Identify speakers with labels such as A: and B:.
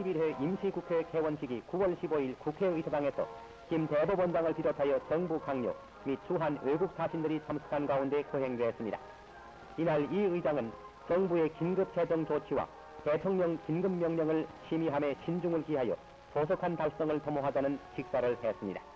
A: 제21회 임시국회 개원식이 9월 15일 국회의사당에서 김 대법원장을 비롯하여 정부 강요 및 주한 외국 사신들이 참석한 가운데 거행되었습니다. 이날 이 의장은 정부의 긴급 재정 조치와 대통령 긴급 명령을 심의함에 신중을 기하여 조속한 달성을 도모하자는 직사를 했습니다.